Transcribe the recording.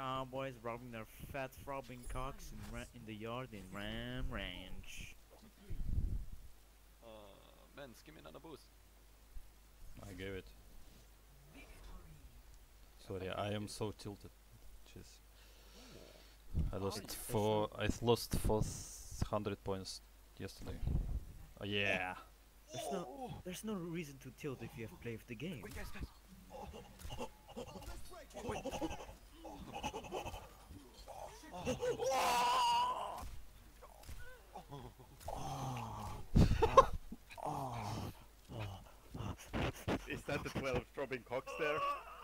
cowboys rubbing their fat throbbing cocks in the yard in Ram Ranch. Men, give me another boost. I gave it. Sorry, I am so tilted. Jeez. I lost 400 points yesterday. Oh yeah. There's no reason to tilt if you have played the game. Wait, guys. Is that the 12 throbbing cocks there?